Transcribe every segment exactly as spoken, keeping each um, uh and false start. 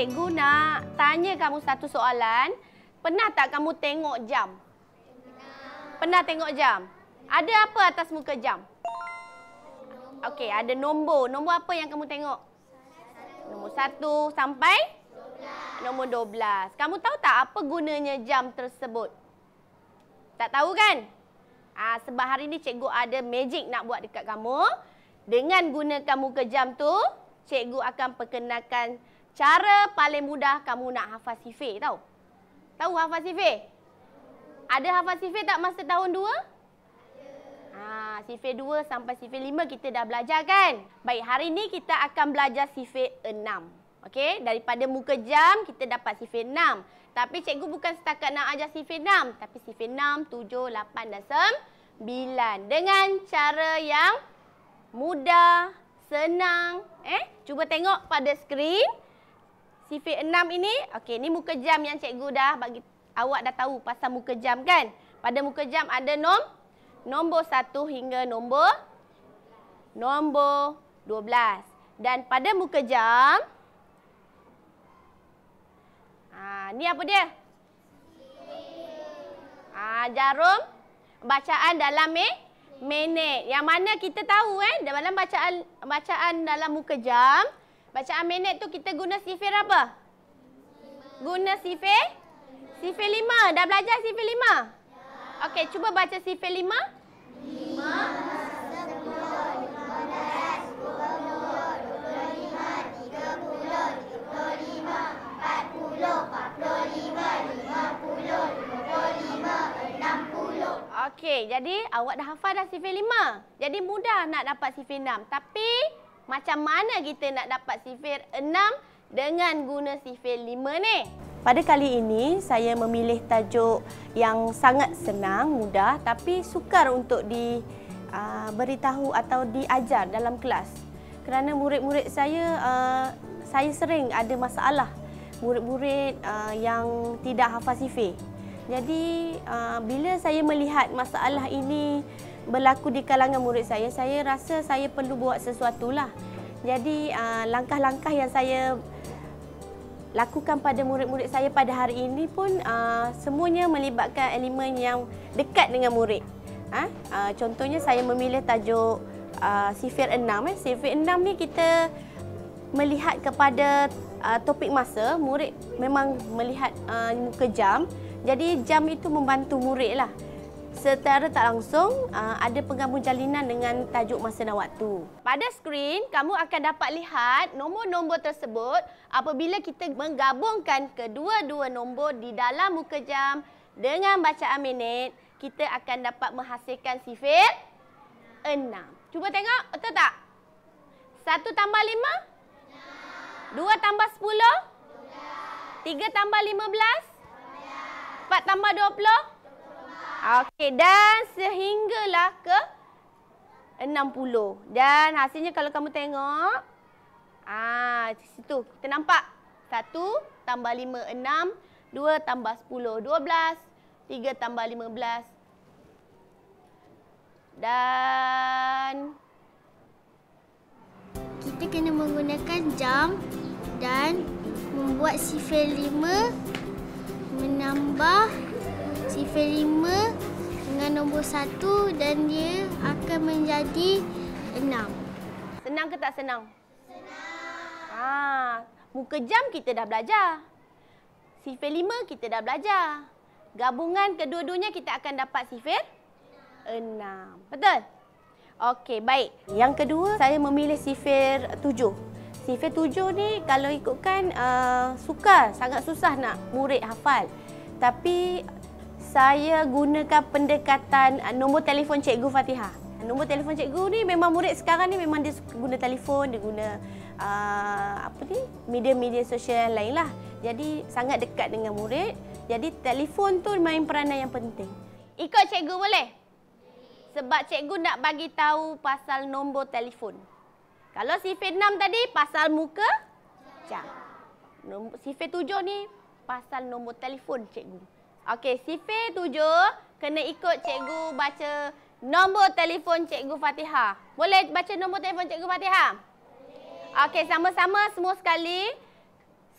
cikgu nak tanya kamu satu soalan. Pernah tak kamu tengok jam? Pernah tengok jam? Ada apa atas muka jam? Okey, ada nombor. Nombor apa yang kamu tengok? Nombor satu sampai? Nombor dua belas. Kamu tahu tak apa gunanya jam tersebut? Tak tahu kan? Ah, sebab hari ni cikgu ada magic nak buat dekat kamu. Dengan gunakan muka jam tu, cikgu akan perkenalkan cara paling mudah kamu nak hafal sifir tahu. Tahu hafal sifir? Ada hafal sifir tak masa tahun dua? Ha, sifir dua sampai sifir lima kita dah belajar kan? Baik, hari ni kita akan belajar sifir enam. Okey, daripada muka jam kita dapat sifir enam. Tapi cikgu bukan setakat nak ajar sifir enam, tapi sifir enam, tujuh, lapan dan sembilan. Dengan cara yang mudah, senang. Eh, cuba tengok pada skrin. Sifir enam ini, okey, ni muka jam yang cikgu dah bagi awak dah tahu pasal muka jam kan? Pada muka jam ada nom nombor satu hingga nombor nombor dua belas. Dan pada muka jam ha, ni apa dia? Ha, jarum bacaan dalam me, minit. Yang mana kita tahu eh dalam bacaan bacaan dalam muka jam, bacaan minit tu kita guna sifir apa? Guna sifir? Sifir lima. Dah belajar sifir lima? Ya. Okey, cuba baca sifir lima. lima, sepuluh, lima belas, dua puluh, dua puluh lima, tiga puluh, tiga puluh lima, empat puluh, empat puluh lima, lima puluh, lima puluh lima, enam puluh. Okey, jadi awak dah hafal dah sifir lima. Jadi mudah nak dapat sifir enam. Tapi macam mana kita nak dapat sifir enam dengan guna sifir lima ni? Pada kali ini, saya memilih tajuk yang sangat senang, mudah tapi sukar untuk diberitahu uh, atau diajar dalam kelas. Kerana murid-murid saya, uh, saya sering ada masalah. Murid-murid uh, yang tidak hafal sifir. Jadi, uh, bila saya melihat masalah ini berlaku di kalangan murid saya, saya rasa saya perlu buat sesuatu lah. Jadi uh, langkah-langkah yang saya lakukan pada murid-murid saya pada hari ini pun uh, semuanya melibatkan elemen yang dekat dengan murid. Ha? Uh, contohnya saya memilih tajuk uh, sifir enam. Eh. Sifir enam ni kita melihat kepada uh, topik masa. Murid memang melihat uh, muka jam. Jadi jam itu membantu murid lah. Secara tak langsung, uh, ada penggabung jalinan dengan tajuk masa dan waktu. Pada skrin, kamu akan dapat lihat nombor-nombor tersebut apabila kita menggabungkan kedua-dua nombor di dalam muka jam dengan bacaan minit, kita akan dapat menghasilkan sifir enam. Cuba tengok, betul tak? satu tambah lima? dua tambah sepuluh? tiga tambah lima belas? empat tambah dua puluh? Okey, dan sehinggalah ke enam puluh. Dan hasilnya kalau kamu tengok, ah, di situ kita nampak satu tambah lima, enam, dua tambah sepuluh, dua belas, tiga tambah lima belas. Dan kita kena menggunakan jam dan membuat sifir lima menambah sifir lima dengan nombor satu dan dia akan menjadi enam. Senang ke tak senang? Senang. Ah, muka jam kita dah belajar. Sifir lima kita dah belajar. Gabungan kedua-duanya kita akan dapat sifir enam. Betul? Okey, baik. Yang kedua, saya memilih sifir tujuh. Sifir tujuh ni kalau ikutkan uh, sukar, sangat susah nak murid hafal. Tapi saya gunakan pendekatan nombor telefon Cikgu Fatihah. Nombor telefon cikgu ni memang murid sekarang ni memang dia guna telefon, dia guna uh, apa ni, media-media sosial yang lain lah. Jadi sangat dekat dengan murid. Jadi telefon tu main peranan yang penting. Ikut cikgu boleh? Sebab cikgu nak bagi tahu pasal nombor telefon. Kalau sifir enam tadi pasal muka jam. Nombor sifir tujuh ni pasal nombor telefon cikgu. Okey, sifir tujuh kena ikut cikgu baca nombor telefon Cikgu Fatihah. Boleh baca nombor telefon Cikgu Fatihah? Okey, sama-sama semua sekali.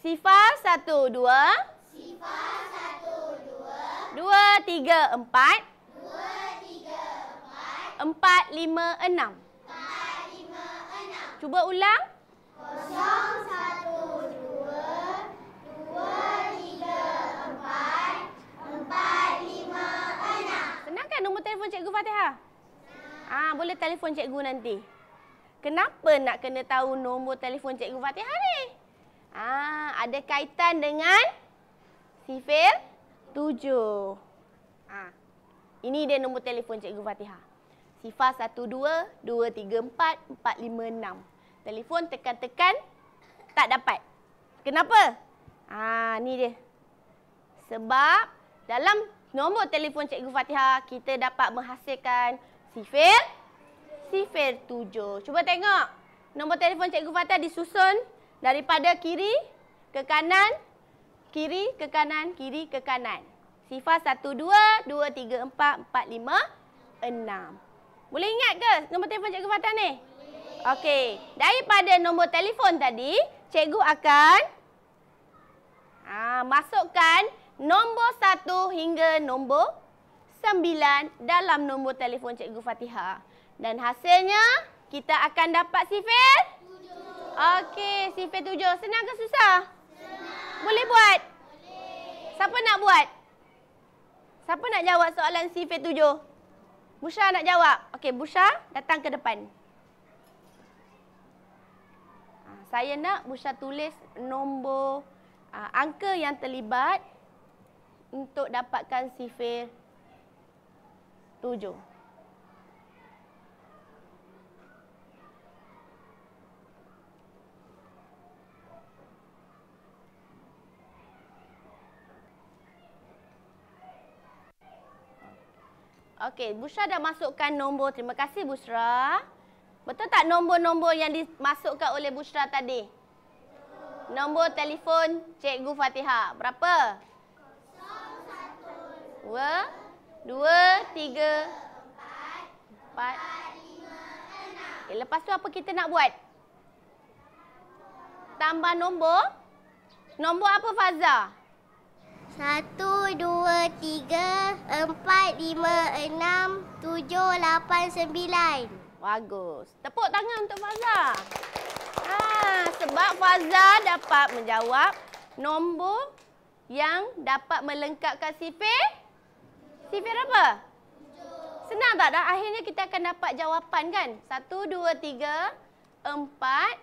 Sifar satu, dua. Sifar satu, dua. Dua, tiga, empat. Dua, tiga, empat. Empat, lima, enam. Empat, lima, enam. Cuba ulang. Kosong, satu, dua. Dua, tiga, empat. Empat, lima, enam. Senang kan nombor telefon Cikgu Fatihah? Ah, boleh telefon cikgu nanti. Kenapa nak kena tahu nombor telefon Cikgu Fatihah ni? Ah, ada kaitan dengan sifir tujuh. Ah, ini dia nombor telefon Cikgu Fatihah. Sifar satu, dua, dua, tiga, empat, empat, lima, enam. Telefon tekan-tekan tak dapat. Kenapa? Ah, ni dia. Sebab dalam nombor telefon Cikgu Fatihah kita dapat menghasilkan sifir sifir tujuh. Cuba tengok. Nombor telefon Cikgu Fatihah disusun daripada kiri ke kanan, kiri ke kanan, kiri ke kanan. Sifar satu, dua, dua, tiga, empat, empat, lima, enam. Boleh ingat ke nombor telefon Cikgu Fatihah ni? Boleh. Okey. Daripada nombor telefon tadi, cikgu akan aa, masukkan nombor satu hingga nombor sembilan dalam nombor telefon Cikgu Fatihah. Dan hasilnya kita akan dapat sifir tujuh. Okey, sifir tujuh. Senang ke susah? Senang. Boleh buat? Boleh. Siapa nak buat? Siapa nak jawab soalan sifir tujuh? Bushra nak jawab. Okey, Bushra datang ke depan. Saya nak Bushra tulis nombor aa, angka yang terlibat untuk dapatkan sifir tujuh. Okey, Bushra dah masukkan nombor. Terima kasih, Bushra. Betul tak nombor-nombor yang dimasukkan oleh Bushra tadi? Nombor telefon Cikgu Fatihah. Berapa? Dua, dua, tiga, empat, lima, enam. Okay, lepas tu apa kita nak buat? Tambah nombor. Nombor apa, Fazah? Satu, dua, tiga, empat, lima, enam, tujuh, lapan, sembilan. Bagus. Tepuk tangan untuk Fazah. Ha, sebab Fazah dapat menjawab nombor yang dapat melengkapkan sifir. Sifir apa? Senang tak? Dan akhirnya kita akan dapat jawapan kan? Satu, dua, tiga, empat,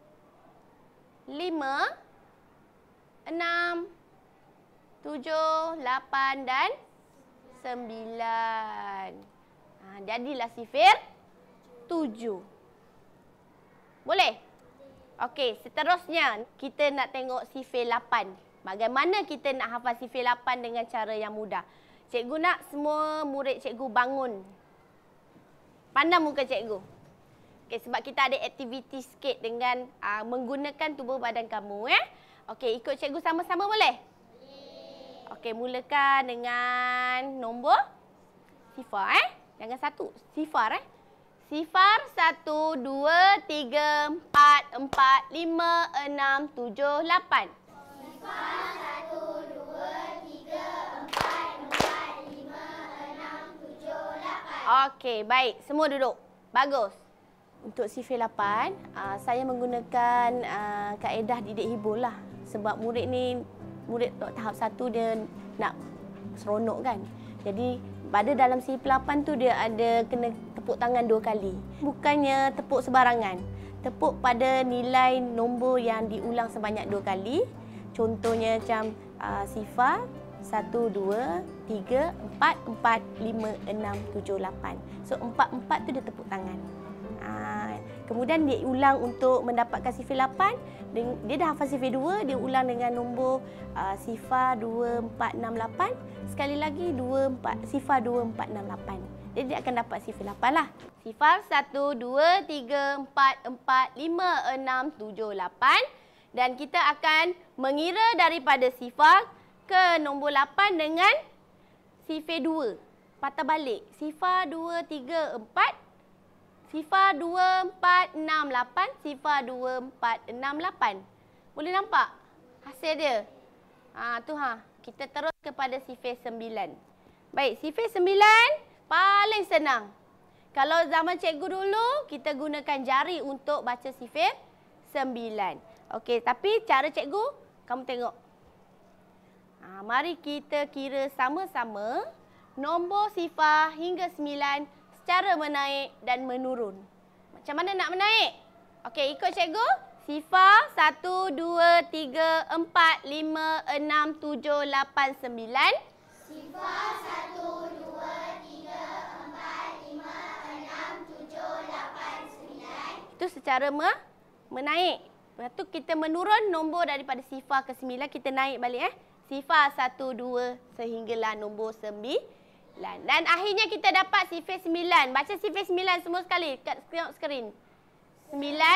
lima, enam, tujuh, lapan dan sembilan. Ha, jadilah sifir tujuh. Boleh? Okey, seterusnya kita nak tengok sifir lapan. Bagaimana kita nak hafal sifir lapan dengan cara yang mudah. Cikgu nak semua murid cikgu bangun. Pandang muka cikgu. Okey, sebab kita ada aktiviti sikit dengan uh, menggunakan tubuh badan kamu. Eh? Okey, ikut cikgu sama-sama boleh? Okey, mulakan dengan nombor sifar. Eh? Jangan satu. Sifar. Eh? Sifar satu, dua, tiga, empat, empat, lima, enam, tujuh, lapan. Sifar satu, dua, tiga, empat, empat, lima, enam, tujuh, lapan. Okey, baik. Semua duduk. Bagus. Untuk sifir lapan, uh, saya menggunakan uh, kaedah didik hibur lah. Sebab murid ni, murid tahap satu dia nak seronok kan. Jadi pada dalam sifir lapan tu dia ada kena tepuk tangan dua kali. Bukannya tepuk sebarangan. Tepuk pada nilai nombor yang diulang sebanyak dua kali. Contohnya macam uh, sifar, satu, dua, tiga, empat, empat, lima, enam, tujuh, lapan. So empat, empat tu dia tepuk tangan. Uh, kemudian dia ulang untuk mendapatkan sifir lapan. Dia dah hafal sifir dua, dia ulang dengan nombor uh, sifar dua, empat, enam, lapan. Sekali lagi dua, empat, sifar dua, empat, enam, lapan. Jadi dia akan dapat sifir lapan lah. Sifar satu, dua, tiga, empat, empat, lima, enam, tujuh, lapan. Dan kita akan mengira daripada sifar ke nombor lapan dengan sifir dua. Patah balik. Sifar dua, tiga, empat. Sifar dua, empat, enam, lapan. Sifar dua, empat, enam, lapan. Boleh nampak? hasil dia. Ha, tu ha. Kita terus kepada sifir sembilan. Baik, sifir sembilan paling senang. Kalau zaman cikgu dulu, kita gunakan jari untuk baca sifir sembilan. Okey, tapi cara cikgu, kamu tengok. Ha, mari kita kira sama-sama nombor sifar hingga sembilan secara menaik dan menurun. Macam mana nak menaik? Okey, ikut cikgu. Sifar satu, dua, tiga, empat, lima, enam, tujuh, lapan, sembilan. Sifar satu, dua, tiga, empat, lima, enam, tujuh, lapan, sembilan. Itu secara me menaik. Lepas tu kita menurun nombor daripada sifar ke sembilan, kita naik balik eh. Sifar satu, dua sehinggalah nombor sembilan. Dan akhirnya kita dapat sifir sembilan. Baca sifir sembilan semua sekali kat skrin. sembilan.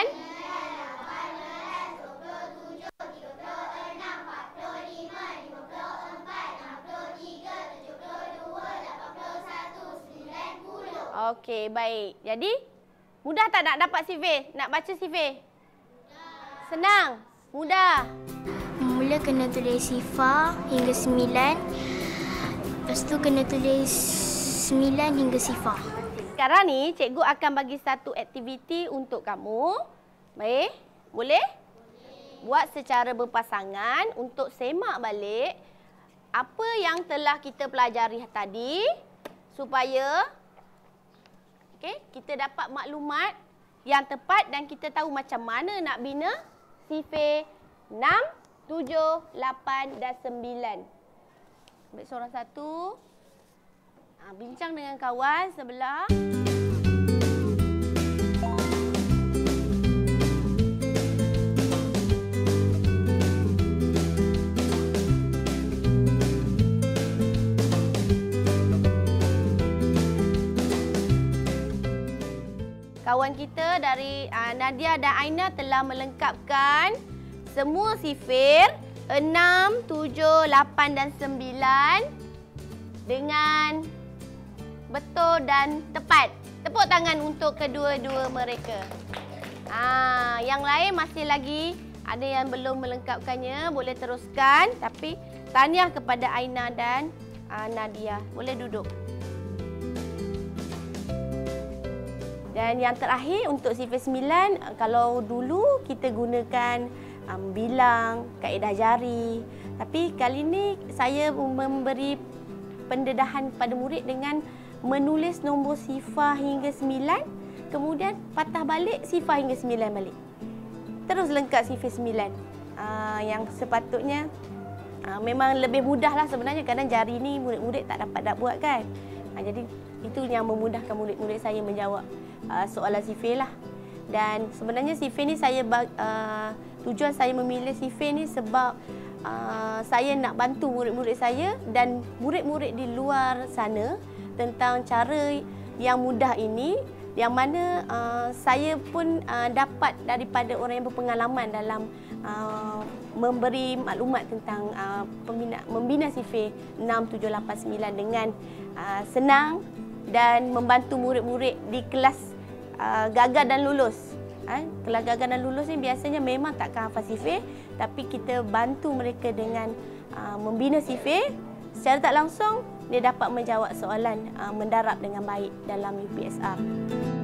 Okey, baik. Jadi, mudah tak nak dapat sifir? Nak baca sifir? Senang? Mudah? Mula kena tulis sifar hingga sembilan. Lepas tu kena tulis sembilan hingga sifar. Sekarang ni, cikgu akan bagi satu aktiviti untuk kamu. Baik? Boleh? Buat secara berpasangan untuk semak balik apa yang telah kita pelajari tadi supaya okay, kita dapat maklumat yang tepat dan kita tahu macam mana nak bina sifir enam, tujuh, lapan dan sembilan. Ambil seorang satu. Ha, bincang dengan kawan sebelah. Kawan kita dari uh, Nadia dan Aina telah melengkapkan semua sifir enam, tujuh, lapan dan sembilan dengan betul dan tepat. Tepuk tangan untuk kedua-dua mereka. Ah, yang lain masih lagi ada yang belum melengkapkannya, boleh teruskan. Tapi tahniah kepada Aina dan uh, Nadia. Boleh duduk. Dan yang terakhir untuk sifir sembilan, kalau dulu kita gunakan um, bilang, kaedah jari. Tapi kali ini saya memberi pendedahan pada murid dengan menulis nombor sifar hingga sembilan, kemudian patah balik sifar hingga sembilan balik. Terus lengkap sifir sembilan. Uh, yang sepatutnya uh, memang lebih mudah lah sebenarnya, kadang jari ni murid-murid tak dapat nak buat kan. Uh, jadi itu yang memudahkan murid-murid saya menjawab Uh, soalan sifir lah. Dan sebenarnya sifir ni saya uh, tujuan saya memilih sifir ni sebab uh, saya nak bantu murid-murid saya dan murid-murid di luar sana tentang cara yang mudah ini, yang mana uh, saya pun uh, dapat daripada orang yang berpengalaman dalam uh, memberi maklumat tentang uh, pembina, membina sifir enam, tujuh, lapan, sembilan dengan uh, senang dan membantu murid-murid di kelas Uh, gagal dan lulus. Ha? Kelas gagal dan lulus ni biasanya memang takkan hafal sifir, tapi kita bantu mereka dengan uh, membina sifir. Secara tak langsung, dia dapat menjawab soalan uh, mendarab dengan baik dalam U P S R.